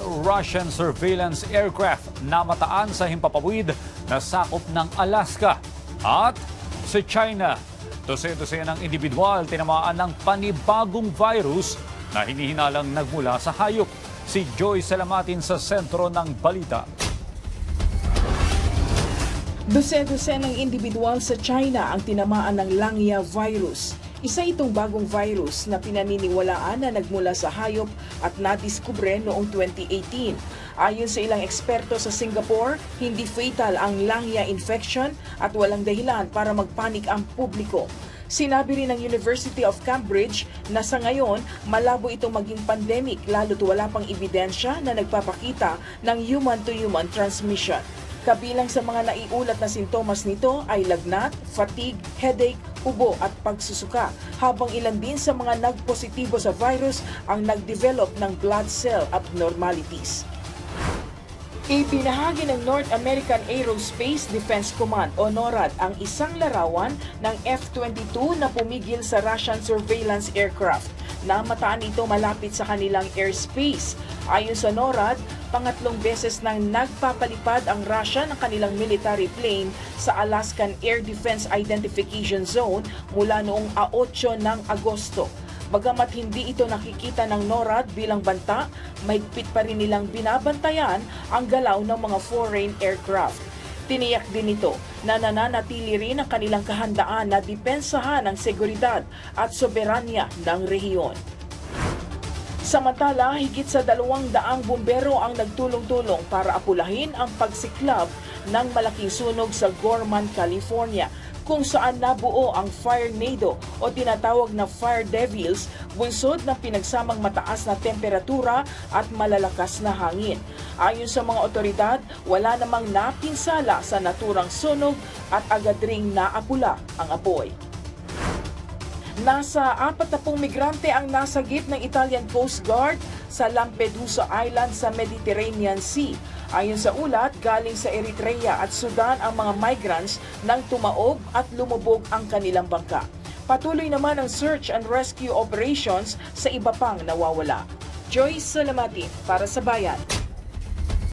Russian surveillance aircraft na mataan sa himpapawid na sakop ng Alaska. At sa China, dose-dose ng individual tinamaan ng panibagong virus na hinihinalang nagmula sa hayop. Si Joy Salamatin sa sentro ng balita. Dose-dose ng individual sa China ang tinamaan ng Langya virus. Isa itong bagong virus na pinaniniwalaan na nagmula sa hayop at nadiskubre noong 2018. Ayon sa ilang eksperto sa Singapore, hindi fatal ang Langya infection at walang dahilan para magpanik ang publiko. Sinabi rin ng University of Cambridge na sa ngayon malabo itong maging pandemic lalo't wala pang ebidensya na nagpapakita ng human-to-human transmission. Kabilang sa mga naiulat na sintomas nito ay lagnat, fatigue, headache, ubo at pagsusuka, habang ilan din sa mga nagpositibo sa virus ang nagdevelop ng blood cell abnormalities. Ipinahagi ng North American Aerospace Defense Command o NORAD ang isang larawan ng F-22 na pumigil sa Russian surveillance aircraft. Namataan ito malapit sa kanilang airspace. Ayon sa NORAD, pangatlong beses nang nagpapalipad ang Russia ng kanilang military plane sa Alaskan Air Defense Identification Zone mula noong 8 ng Agosto. Bagamat hindi ito nakikita ng NORAD bilang banta, mahigpit pa rin nilang binabantayan ang galaw ng mga foreign aircraft. Tiniyak din ito na nananatili rin ang kanilang kahandaan na depensahan ang seguridad at soberanya ng rehiyon. Samantala, higit sa 200 bumbero ang nagtulong-tulong para apulahin ang pagsiklab ng malaking sunog sa Gorman, California, kung saan nabuo ang Firenado o tinatawag na Fire Devils, bunsod ng pinagsamang mataas na temperatura at malalakas na hangin. Ayon sa mga otoridad, wala namang napinsala sa naturang sunog at agad ring naapula ang apoy. Nasa 40 migrante ang nasagip ng Italian Coast Guard sa Lampedusa Island sa Mediterranean Sea. Ayon sa ulat, galing sa Eritrea at Sudan ang mga migrants nang tumaob at lumubog ang kanilang bangka. Patuloy naman ang search and rescue operations sa iba pang nawawala. Joy Salamatin para sa Bayan.